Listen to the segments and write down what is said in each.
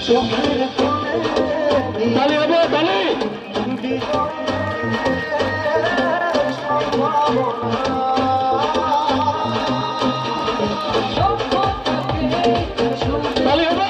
তালি হবে, তালি। তালি হবে।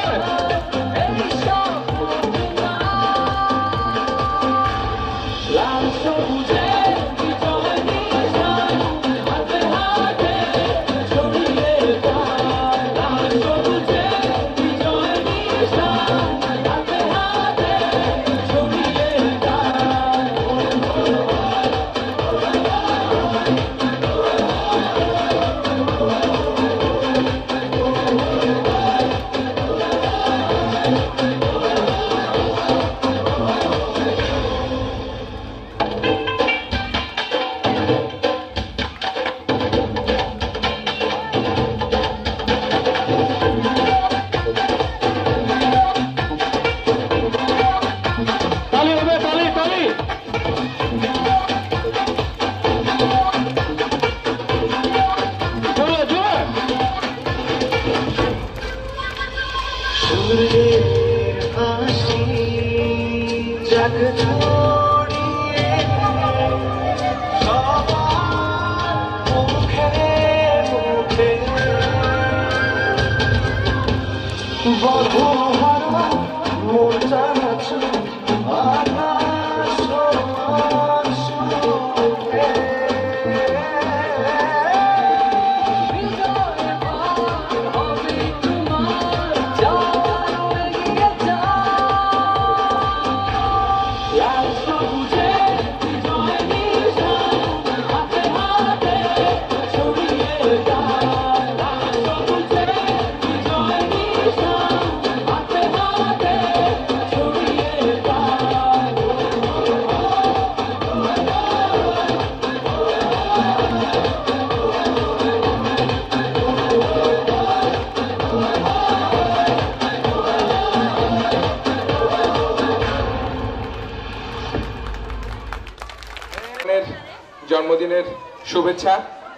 জন্মদিনের শুভেচ্ছা।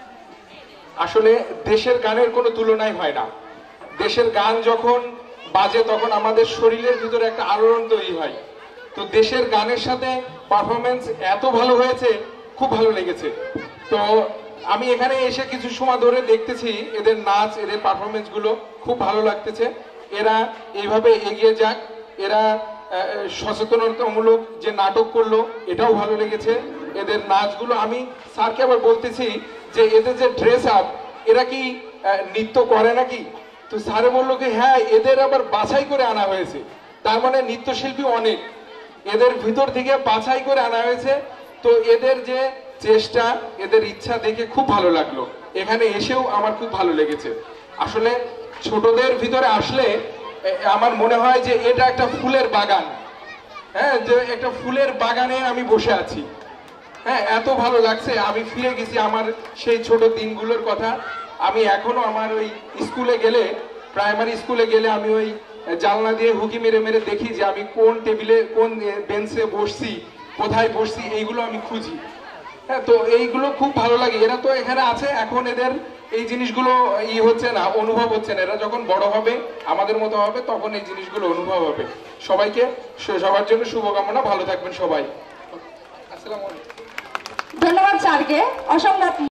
আসলে দেশের গানের কোনো তুলনাই হয় না। দেশের গান যখন বাজে তখন আমাদের শরীরের ভিতরে একটা আলোড়ন তৈরি হয়। তো দেশের গানের সাথে পারফরমেন্স এত ভালো হয়েছে, খুব ভালো লেগেছে। তো আমি এখানে এসে কিছু সময় ধরে দেখতেছি এদের নাচ, এদের পারফরমেন্স গুলো খুব ভালো লাগতেছে। এরা এইভাবে এগিয়ে যাক। এরা সচেতনতামূলক যে নাটক করলো এটাও ভালো লেগেছে। এদের নাচগুলো আমি স্যারকে আবার বলতেছি যে এদের যে ড্রেস আপ, এরা কি নৃত্য করে নাকি? তো স্যারে বললো কি হ্যাঁ, এদের আবার বাছাই করে আনা হয়েছে। তার মানে নৃত্যশিল্পী অনেক, এদের ভিতর থেকে বাছাই করে আনা হয়েছে। তো এদের যে চেষ্টা, এদের ইচ্ছা দেখে খুব ভালো লাগলো। এখানে এসেও আমার খুব ভালো লেগেছে। আসলে ছোটদের ভিতরে আসলে আমার মনে হয় যে এটা একটা ফুলের বাগান। হ্যাঁ, যে একটা ফুলের বাগানে আমি বসে আছি। হ্যাঁ, এত ভালো লাগছে। আমি ফিরে গেছি আমার সেই ছোট দিনগুলোর কথা। আমি এখনো আমার ওই স্কুলে গেলে, প্রাইমারি স্কুলে গেলে আমি ওই জানলা দিয়ে হুকি মেরে মেরে দেখি যে আমি কোন টেবিলে, কোন বেঞ্চে বসছি, কোথায় বসছি, এইগুলো আমি খুঁজি। হ্যাঁ, তো এইগুলো খুব ভালো লাগে। এরা তো এখানে আছে, এখন এদের এই জিনিসগুলো হচ্ছে না, অনুভব হচ্ছে না। এরা যখন বড় হবে, আমাদের মতো হবে, তখন এই জিনিসগুলো অনুভব হবে। সবাইকে, সবার জন্য শুভকামনা। ভালো থাকবেন সবাই। আসসালামু আলাইকুম। ধন্যবাদ স্যারকে, অসংখ্য।